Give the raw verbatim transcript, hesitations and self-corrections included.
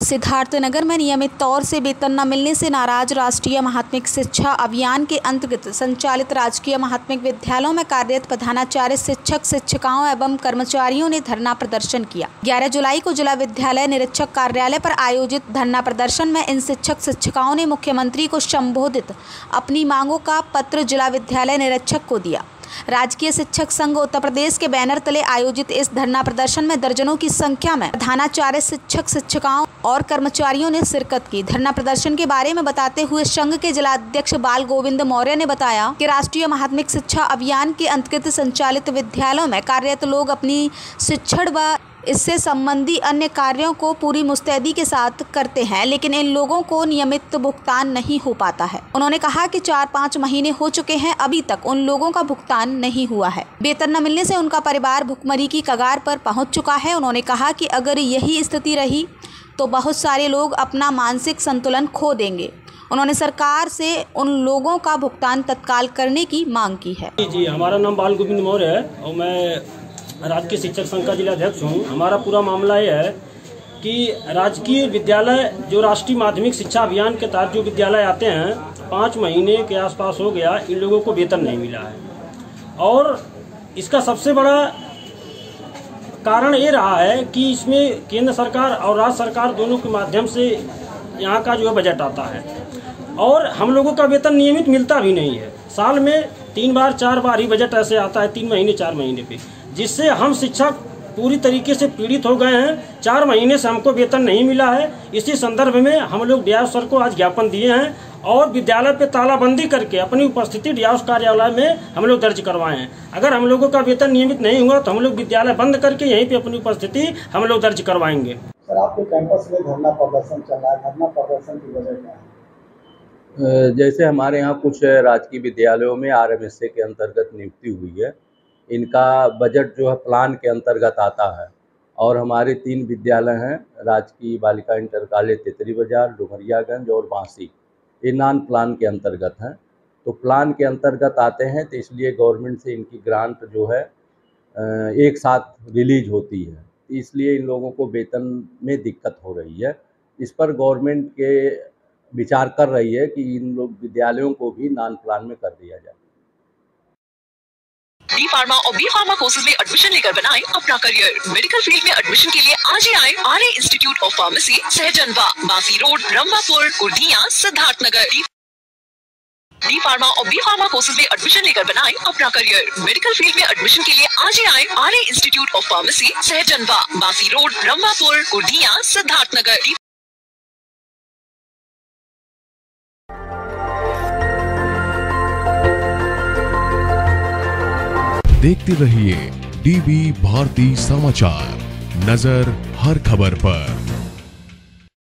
सिद्धार्थनगर में नियमित तौर से वेतन न मिलने से नाराज राष्ट्रीय माध्यमिक शिक्षा अभियान के अंतर्गत संचालित राजकीय माध्यमिक विद्यालयों में कार्यरत प्रधानाचार्य, शिक्षक, शिक्षिकाओं एवं कर्मचारियों ने धरना प्रदर्शन किया। ग्यारह जुलाई को जिला विद्यालय निरीक्षक कार्यालय पर आयोजित धरना प्रदर्शन में इन शिक्षक शिक्षिकाओं ने मुख्यमंत्री को संबोधित अपनी मांगों का पत्र जिला विद्यालय निरीक्षक को दिया। राजकीय शिक्षक संघ उत्तर प्रदेश के बैनर तले आयोजित इस धरना प्रदर्शन में दर्जनों की संख्या में प्रधानाचार्य, शिक्षक शिक्षिकाओं और कर्मचारियों ने शिरकत की। धरना प्रदर्शन के बारे में बताते हुए संघ के जिला अध्यक्ष बाल गोविंद मौर्य ने बताया कि राष्ट्रीय माध्यमिक शिक्षा अभियान के अंतर्गत संचालित विद्यालयों में कार्यरत लोग अपनी शिक्षण व इससे संबंधी अन्य कार्यों को पूरी मुस्तैदी के साथ करते हैं, लेकिन इन लोगों को नियमित भुगतान नहीं हो पाता है। उन्होंने कहा कि चार पाँच महीने हो चुके हैं, अभी तक उन लोगों का भुगतान नहीं हुआ है। वेतन न मिलने से उनका परिवार भुखमरी की कगार पर पहुंच चुका है। उन्होंने कहा कि अगर यही स्थिति रही तो बहुत सारे लोग अपना मानसिक संतुलन खो देंगे। उन्होंने सरकार से उन लोगों का भुगतान तत्काल करने की मांग की है। जी, हमारा नाम बाल गोविंद मौर्य है और मैं राजकीय शिक्षक संघ का जिला अध्यक्ष हूँ। हमारा पूरा मामला ये है कि राजकीय विद्यालय जो राष्ट्रीय माध्यमिक शिक्षा अभियान के तहत जो विद्यालय आते हैं, पाँच महीने के आसपास हो गया, इन लोगों को वेतन नहीं मिला है। और इसका सबसे बड़ा कारण ये रहा है कि इसमें केंद्र सरकार और राज्य सरकार दोनों के माध्यम से यहाँ का जो है बजट आता है और हम लोगों का वेतन नियमित मिलता भी नहीं है। साल में तीन बार चार बार ही बजट ऐसे आता है, तीन महीने चार महीने पे, जिससे हम शिक्षक पूरी तरीके से पीड़ित हो गए हैं। चार महीने से हमको वेतन नहीं मिला है। इसी संदर्भ में हम लोग डीआईओ सर को आज ज्ञापन दिए हैं और विद्यालय पे तालाबंदी करके अपनी उपस्थिति डीआईओ कार्यालय में हम लोग दर्ज करवाए हैं। अगर हम लोगों का वेतन नियमित नहीं हुआ तो हम लोग विद्यालय बंद करके यहीं पे अपनी उपस्थिति हम लोग दर्ज करवाएंगे। सर, आपके कैंपस में धरना प्रदर्शन चल रहा है, धरना प्रदर्शन की वजह क्या है? जैसे हमारे यहाँ कुछ राजकीय विद्यालयों में आरएमएसए के अंतर्गत नियुक्ति हुई है। इनका बजट जो है प्लान के अंतर्गत आता है और हमारे तीन विद्यालय हैं, राजकीय बालिका इंटर कॉलेज तेतरी बाजार, डुमरियागंज और बांसी, ये नॉन प्लान के अंतर्गत हैं। तो प्लान के अंतर्गत आते हैं तो इसलिए गवर्नमेंट से इनकी ग्रांट जो है एक साथ रिलीज होती है, इसलिए इन लोगों को वेतन में दिक्कत हो रही है। इस पर गवर्नमेंट के विचार कर रही है कि इन लोग विद्यालयों को भी नॉन प्लान में कर दिया जाए। डी फार्मा और बी फार्मा कोर्सेज में एडमिशन लेकर बनाएं अपना करियर। मेडिकल फील्ड में एडमिशन के लिए आज ही आए Arya institute of pharmacy, Sahjanwa, Basi road, Rambhapur, Kurdiya, Siddharthnagar. D pharma और बी फार्मा कोर्सेज में एडमिशन लेकर बनाएं अपना करियर। मेडिकल फील्ड में एडमिशन के लिए आज ही आए Arya institute of pharmacy, Sahjanwa, Basi road, Rambhapur, Kurdiya, Siddharthnagar. देखते रहिए डीवी भारती समाचार, नजर हर खबर पर।